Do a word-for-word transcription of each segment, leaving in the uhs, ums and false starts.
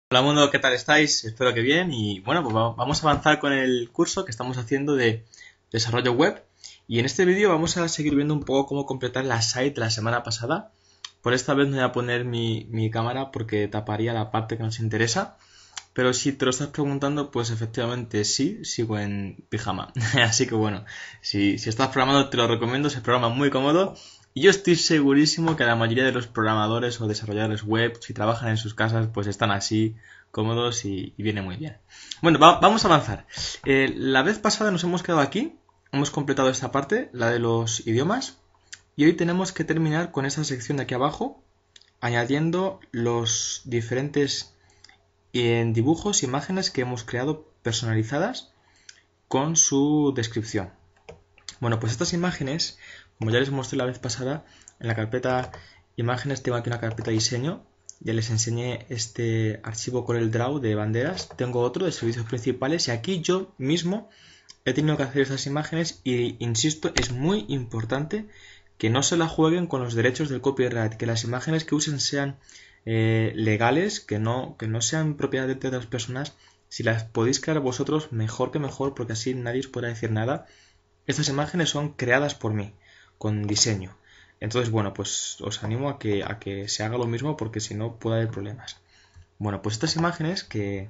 Hola mundo, ¿qué tal estáis? Espero que bien y bueno, pues va- vamos a avanzar con el curso que estamos haciendo de desarrollo web y en este vídeo vamos a seguir viendo un poco cómo completar la site de la semana pasada. Por esta vez no voy a poner mi, mi cámara porque taparía la parte que nos interesa, pero si te lo estás preguntando, pues efectivamente sí, sigo en pijama. Así que bueno, si, si estás programando te lo recomiendo, es un programa muy cómodo y yo estoy segurísimo que la mayoría de los programadores o desarrolladores web, si trabajan en sus casas, pues están así cómodos y, y viene muy bien. Bueno, va- vamos a avanzar. Eh, la vez pasada nos hemos quedado aquí, hemos completado esta parte, la de los idiomas, y hoy tenemos que terminar con esa sección de aquí abajo, añadiendo los diferentes en dibujos, imágenes que hemos creado personalizadas con su descripción. Bueno, pues estas imágenes, como ya les mostré la vez pasada, en la carpeta imágenes tengo aquí una carpeta diseño. Ya les enseñé este archivo CorelDRAW de banderas. Tengo otro de servicios principales y aquí yo mismo he tenido que hacer estas imágenes y insisto, es muy importante que no se la jueguen con los derechos del copyright, que las imágenes que usen sean eh, legales, que no, que no sean propiedad de otras personas. Si las podéis crear vosotros, mejor que mejor, porque así nadie os podrá decir nada. Estas imágenes son creadas por mí, con diseño. Entonces, bueno, pues os animo a que, a que se haga lo mismo porque si no puede haber problemas. Bueno, pues estas imágenes que,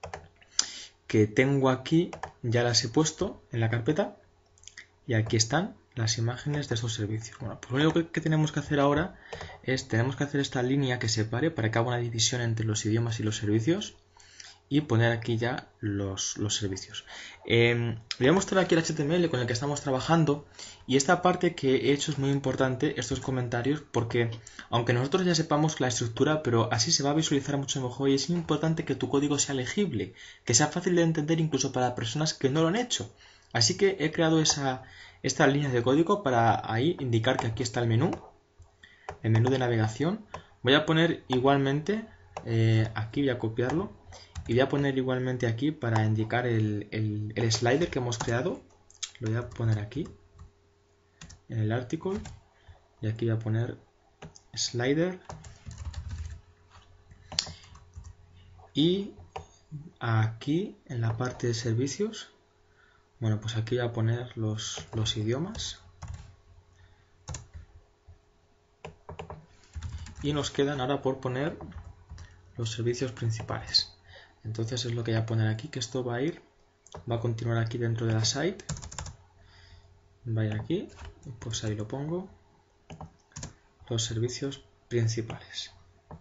que tengo aquí ya las he puesto en la carpeta y aquí están las imágenes de estos servicios. Bueno, pues lo único que, que tenemos que hacer ahora es, tenemos que hacer esta línea que separe para que haga una división entre los idiomas y los servicios y poner aquí ya los, los servicios. Eh, voy a mostrar aquí el H T M L con el que estamos trabajando y esta parte que he hecho es muy importante, estos comentarios, porque aunque nosotros ya sepamos la estructura, pero así se va a visualizar mucho mejor y es importante que tu código sea legible, que sea fácil de entender incluso para personas que no lo han hecho. Así que he creado esa, esta línea de código para ahí indicar que aquí está el menú, el menú de navegación. Voy a poner igualmente, eh, aquí voy a copiarlo, y voy a poner igualmente aquí para indicar el, el, el slider que hemos creado. Lo voy a poner aquí, en el article, y aquí voy a poner slider. Y aquí, en la parte de servicios, bueno, pues aquí voy a poner los, los idiomas. Y nos quedan ahora por poner los servicios principales. Entonces es lo que voy a poner aquí, que esto va a ir, va a continuar aquí dentro de la site. Va a ir aquí, pues ahí lo pongo. Los servicios principales.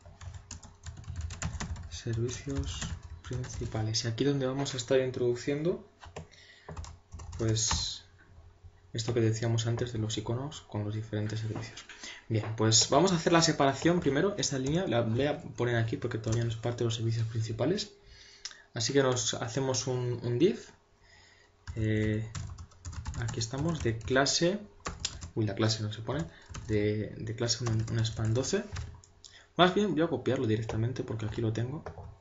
Servicios principales. Y aquí donde vamos a estar introduciendo, pues, esto que decíamos antes de los iconos con los diferentes servicios. Bien, pues vamos a hacer la separación primero. Esta línea la voy a poner aquí porque todavía no es parte de los servicios principales. Así que nos hacemos un, un div. Eh, aquí estamos de clase. Uy, la clase no se pone. De, de clase un, un span doce. Más bien voy a copiarlo directamente porque aquí lo tengo.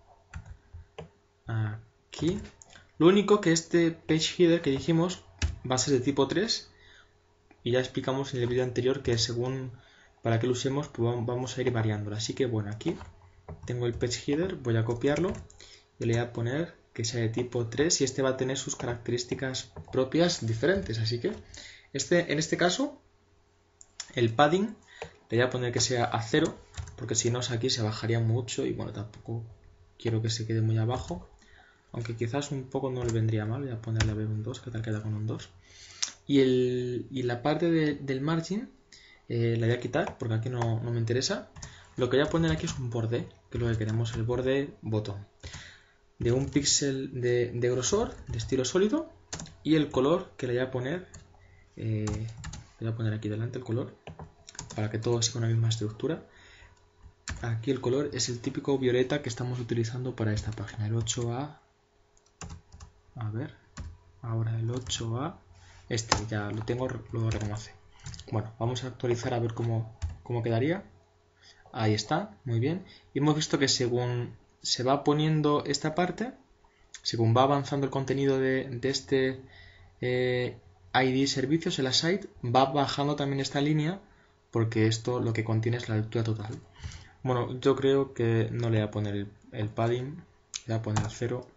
Aquí. Lo único que este page header que dijimos va a ser de tipo tres. Y ya explicamos en el vídeo anterior que según para que lo usemos pues vamos a ir variándolo. Así que bueno, aquí tengo el page header, voy a copiarlo y le voy a poner que sea de tipo tres y este va a tener sus características propias diferentes. Así que este, en este caso el padding le voy a poner que sea a cero porque si no aquí se bajaría mucho y bueno, tampoco quiero que se quede muy abajo, aunque quizás un poco no le vendría mal. Voy a ponerle a ver un dos, que tal queda con un dos. Y, el, y la parte de, del margin eh, la voy a quitar porque aquí no, no me interesa. Lo que voy a poner aquí es un borde, que es lo que queremos, el borde botón de un píxel de, de grosor, de estilo sólido, y el color que le voy a poner, eh, voy a poner aquí delante el color para que todo siga una misma estructura. Aquí el color es el típico violeta que estamos utilizando para esta página, el ocho A. A ver, ahora el ocho A, este ya lo tengo, lo reconoce. Bueno, vamos a actualizar a ver cómo, cómo quedaría. Ahí está, muy bien. Y hemos visto que según se va poniendo esta parte, según va avanzando el contenido de, de este eh, I D servicios en la site, va bajando también esta línea porque esto lo que contiene es la lectura total. Bueno, yo creo que no le voy a poner el, el padding, le voy a poner a cero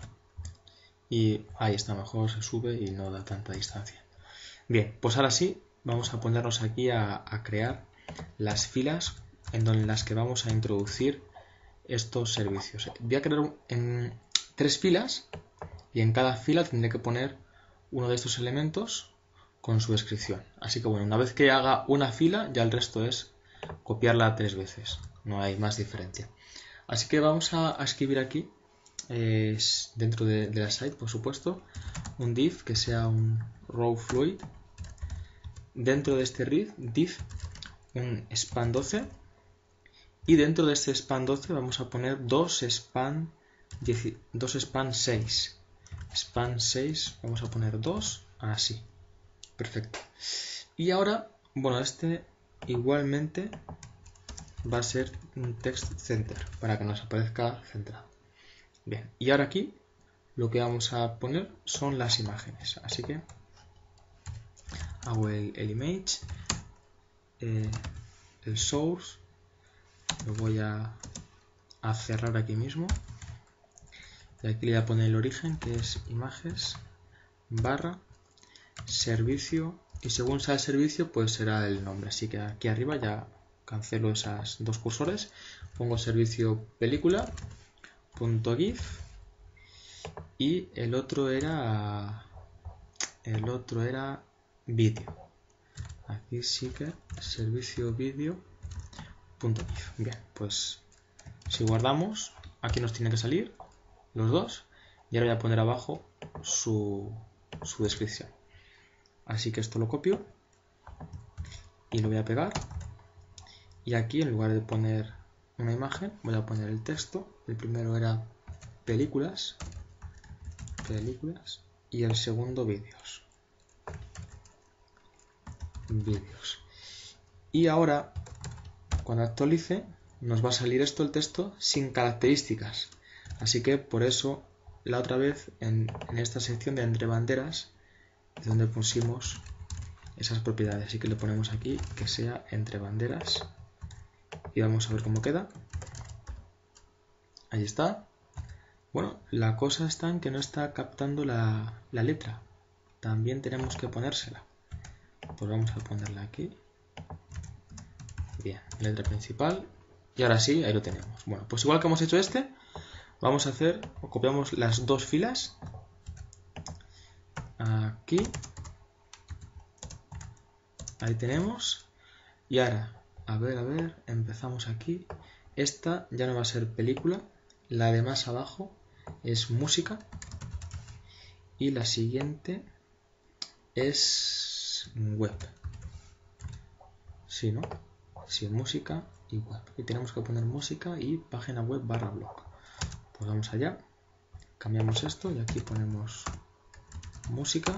y ahí está, mejor se sube y no da tanta distancia. Bien, pues ahora sí, vamos a ponernos aquí a, a crear las filas en, donde, en las que vamos a introducir estos servicios. Voy a crear en tres filas y en cada fila tendré que poner uno de estos elementos con su descripción. Así que bueno, una vez que haga una fila, ya el resto es copiarla tres veces. No hay más diferencia. Así que vamos a, a escribir aquí, eh, dentro de, de la site, por supuesto, un div que sea un row fluid. Dentro de este div, un span doce. Y dentro de este span doce vamos a poner dos span, dos span seis. Span seis, vamos a poner dos, así. Perfecto. Y ahora, bueno, este igualmente va a ser un text center para que nos aparezca centrado. Bien, y ahora aquí lo que vamos a poner son las imágenes. Así que hago el, el image, eh, el source, lo voy a, a cerrar aquí mismo. Y aquí le voy a poner el origen, que es imágenes barra servicio, y según sea el servicio pues será el nombre. Así que aquí arriba ya cancelo esas dos cursores, pongo servicio película punto gif y el otro era el otro era vídeo. Aquí sí que servicio vídeo punto gif. Bien, pues si guardamos, aquí nos tiene que salir los dos y ahora voy a poner abajo su, su descripción. Así que esto lo copio y lo voy a pegar, y aquí en lugar de poner una imagen voy a poner el texto. El primero era películas películas y el segundo vídeos vídeos y ahora cuando actualice nos va a salir esto, el texto sin características, así que por eso la otra vez en, en esta sección de entre banderas es donde pusimos esas propiedades, así que le ponemos aquí que sea entre banderas y vamos a ver cómo queda. Ahí está. Bueno, la cosa está en que no está captando la, la letra, también tenemos que ponérsela, pues vamos a ponerla aquí. Bien, letra principal, y ahora sí, ahí lo tenemos. Bueno, pues igual que hemos hecho este, vamos a hacer, o copiamos las dos filas aquí. Ahí tenemos. Y ahora, a ver, a ver, empezamos aquí. Esta ya no va a ser película. La de más abajo es música. Y la siguiente es web. Sí, ¿no? Sí, música y web. Y tenemos que poner música y página web barra blog. Pues vamos allá. Cambiamos esto y aquí ponemos música.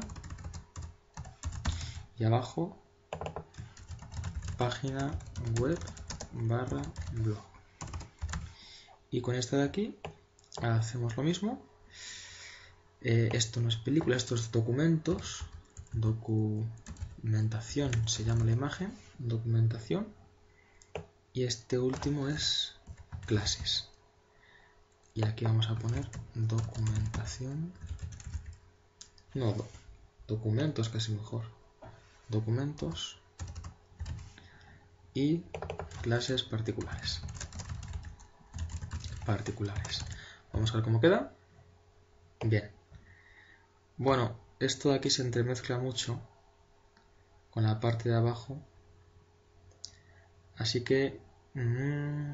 Y abajo página web barra blog, y con esta de aquí hacemos lo mismo. Eh, esto no es película, esto es documentos, documentación se llama la imagen, documentación, y este último es clases, y aquí vamos a poner documentación, no, do, documentos casi mejor, documentos y clases particulares. Particulares. Vamos a ver cómo queda. Bien. Bueno, esto de aquí se entremezcla mucho con la parte de abajo. Así que mmm,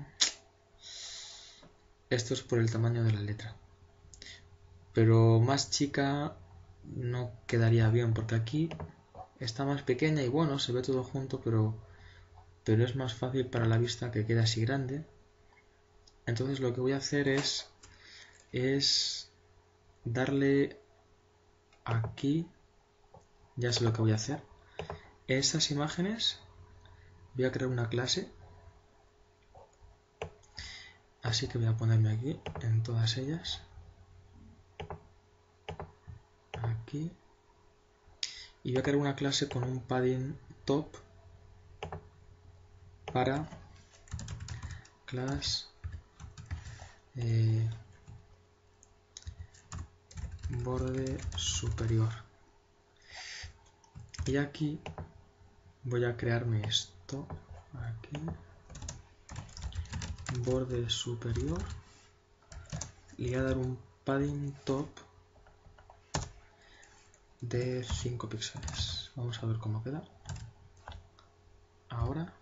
esto es por el tamaño de la letra. Pero más chica no quedaría bien porque aquí está más pequeña y bueno, se ve todo junto, pero pero es más fácil para la vista que quede así grande. Entonces lo que voy a hacer es es darle aquí, ya sé lo que voy a hacer. Estas imágenes voy a crear una clase, así que voy a ponerme aquí en todas ellas, aquí, y voy a crear una clase con un padding top para class eh, borde superior. Y aquí voy a crearme esto. Aquí. Borde superior. Le voy a dar un padding top de cinco píxeles. Vamos a ver cómo queda. Ahora.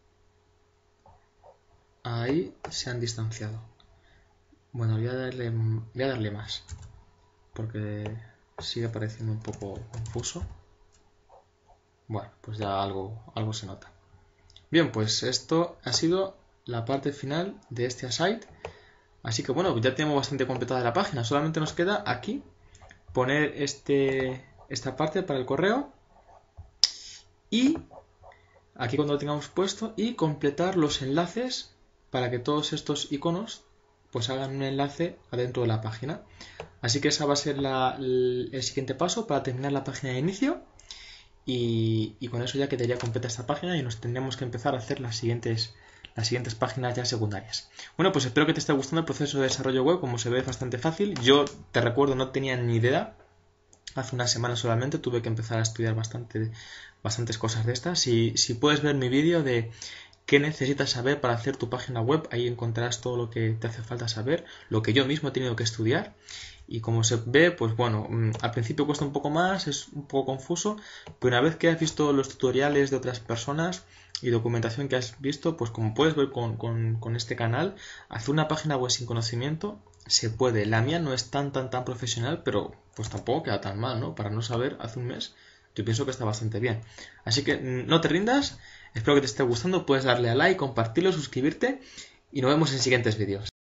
Ahí se han distanciado. Bueno, voy a darle, voy a darle más. Porque sigue pareciendo un poco confuso. Bueno, pues ya algo, algo se nota. Bien, pues esto ha sido la parte final de este site. Así que bueno, ya tenemos bastante completada la página. Solamente nos queda aquí poner este, esta parte para el correo. Y aquí cuando lo tengamos puesto. Y completar los enlaces para que todos estos iconos pues hagan un enlace adentro de la página. Así que esa va a ser la, el, el siguiente paso para terminar la página de inicio. Y, y con eso ya quedaría completa esta página y nos tendríamos que empezar a hacer las siguientes, las siguientes páginas ya secundarias. Bueno, pues espero que te esté gustando el proceso de desarrollo web. Como se ve, es bastante fácil. Yo te recuerdo, no tenía ni idea. Hace una semana solamente tuve que empezar a estudiar bastante, bastantes cosas de estas. Si, si puedes ver mi vídeo de qué necesitas saber para hacer tu página web, ahí encontrarás todo lo que te hace falta saber, lo que yo mismo he tenido que estudiar. Y como se ve, pues bueno, al principio cuesta un poco más, es un poco confuso, pero una vez que has visto los tutoriales de otras personas y documentación que has visto, pues como puedes ver con, con, con este canal, hacer una página web sin conocimiento se puede. La mía no es tan tan tan profesional, pero pues tampoco queda tan mal, ¿no? Para no saber, hace un mes, yo pienso que está bastante bien. Así que no te rindas, espero que te esté gustando, puedes darle a like, compartirlo, suscribirte y nos vemos en siguientes vídeos.